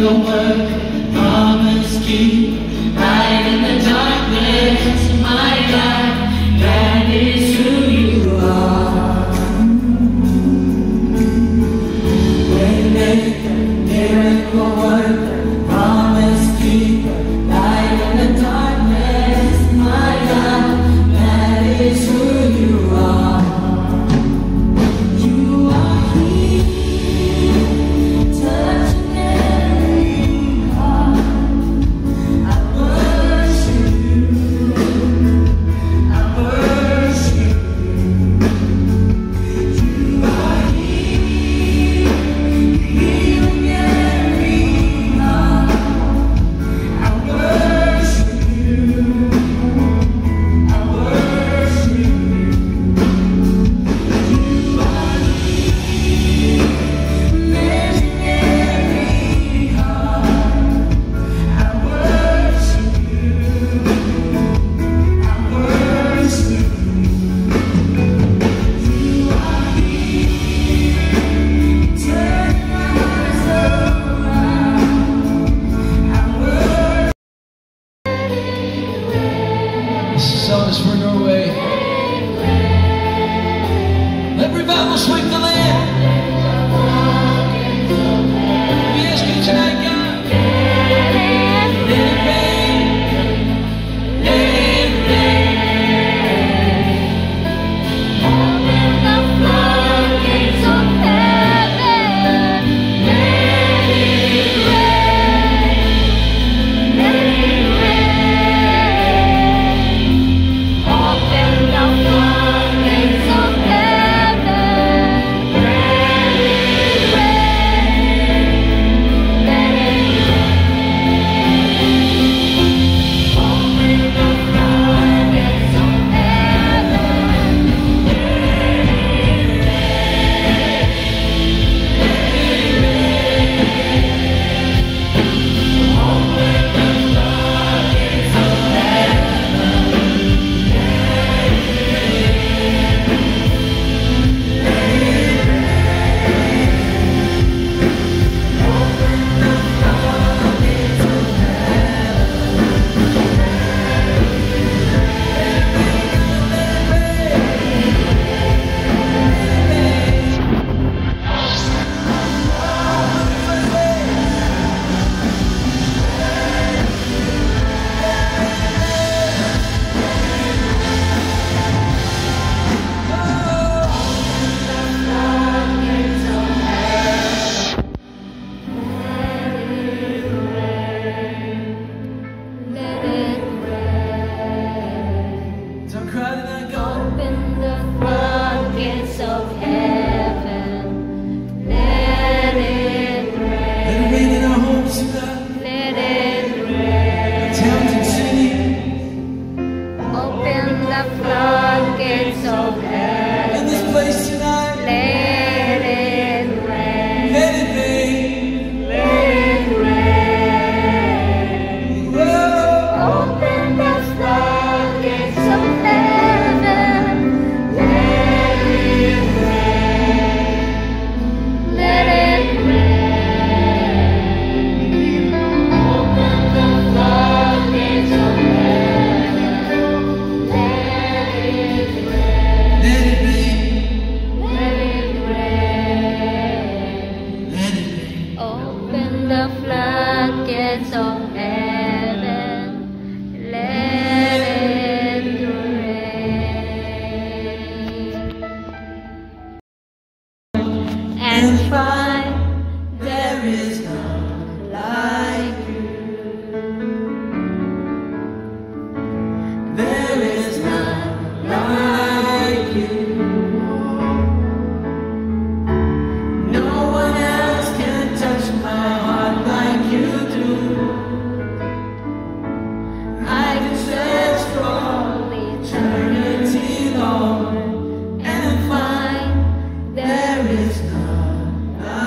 your word, promise keep, light in the darkness, my God, that is who you are. Waymaker, miracle worker, promise keeper, light in the darkness, my God, that is who you are. You are here, touching every heart. I worship you, I worship you. You are here, healing every heart. I worship you, I worship you. You are here, mending every heart. I worship you, I worship you. You are here, turning lives around. I worship. This is Elvis for Norway. Let revival sweep the land. We ask you tonight, God. Let it rain. Let it rain. Open the floodgates of heaven. Let it rain. Let it rain. Open the floodgates of heaven. Let it rain. Let it rain. Open the floodgates of heaven. Let it rain. Don't cry tonight, God. Open the floodgates of heaven. Let it Let it rain. rain in our homes tonight. Let it rain. Towns and cities. Open the floodgates of heaven. In this place tonight. Let it rain. Let it rain. Let it rain. Whoa. Open the floodgates of heaven. Let it rain. Let it rain. Open the floodgates of heaven. Let it rain. Let it rain. Let it rain. Let it rain. Open the floodgates of heaven. Let it rain. And find there is none like you. There is none like you. No one else can touch my heart like you do. I can search for all eternity long and find there is none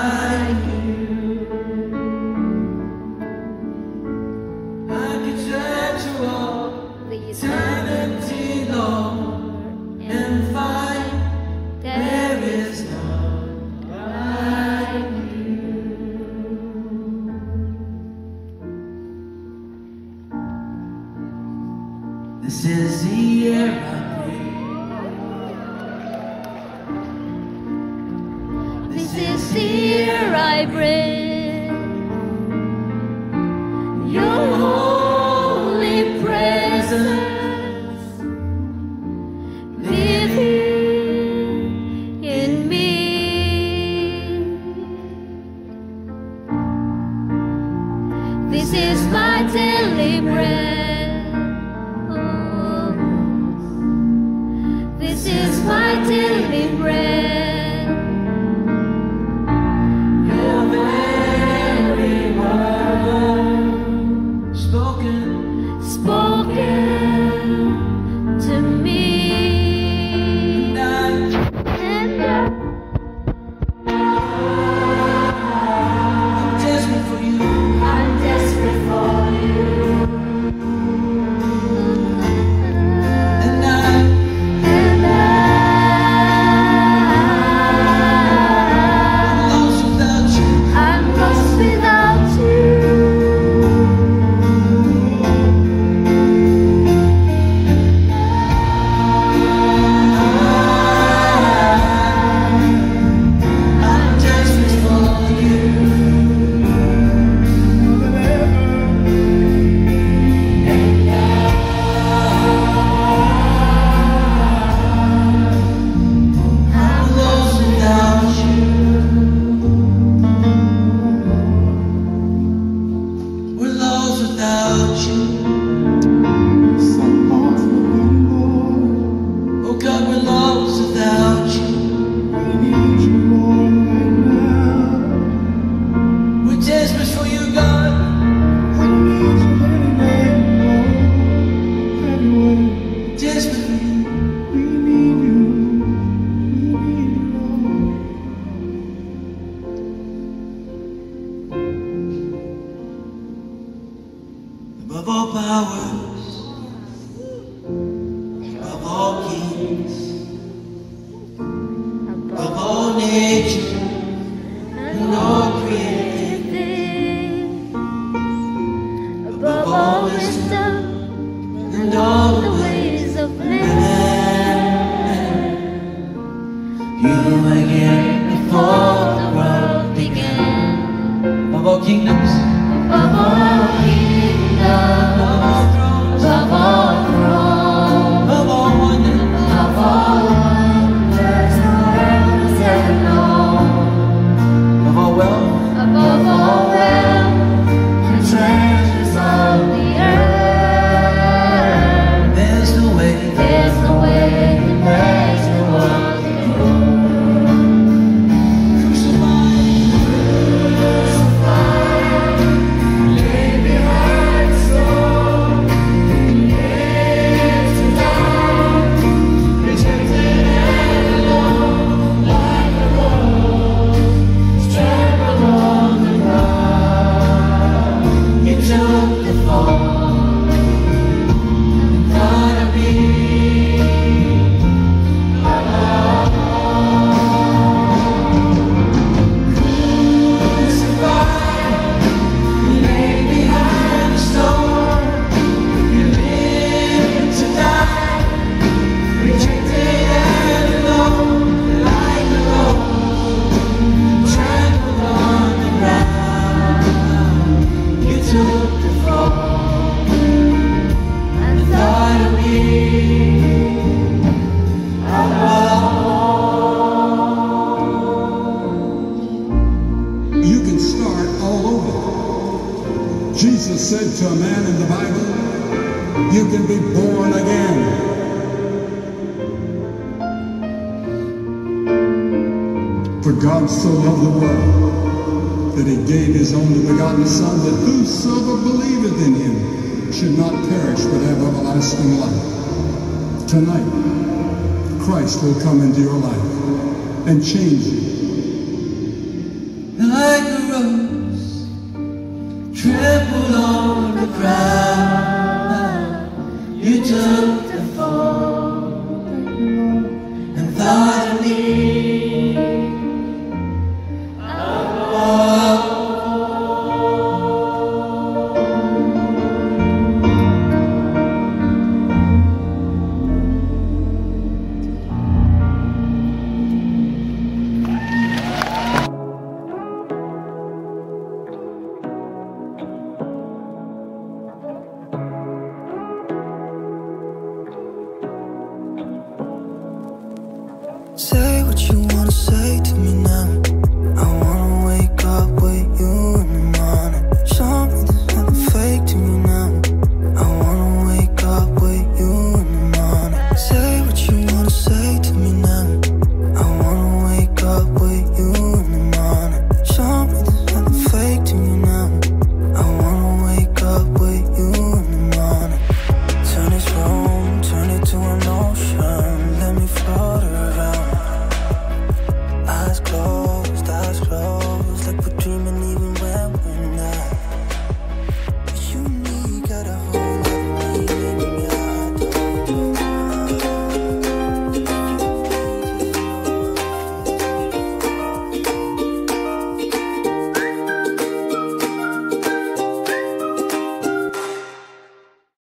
atmosphere I breathe. Your holy presence living in me. This is my daily bread. Oh, this is my daily bread. Your very word spoken to me. and I'm desperate for you. I'm desperate for you. And And I'm lost without you. I'm lost without you. I'm desperate for you. I'm lost without you. We're lost without you. Oh God, we're lost without you. We're desperate for you, God. Desperate for you. Above all powers, above all kings, above all nature, and all created, Above all wisdom and all the ways of man. you again before The world began. above all kingdoms, Above all kingdoms, above all thrones, above all above all thrones, wonders, above all wonders the world has ever known. above all wealth, Above all wealth and treasures of the earth, there's no way. there's no way to measure what you do. Crucified, Lay behind the stone, nailed to die, rejected and alone, like a rose trampled on the ground. you took the fall and thought of me. Crucified, you lay behind the stone. You lived to die, rejected and alone, like a rose trampled on the ground. You took the fall and thought of me. You can start all over. Jesus said to a man in the Bible, you can be born again. For God so loved the world that he gave his only begotten Son, that whosoever believeth in him should not perish but have everlasting life. Tonight, Christ will come into your life and change you. Like a rose trampled on the ground.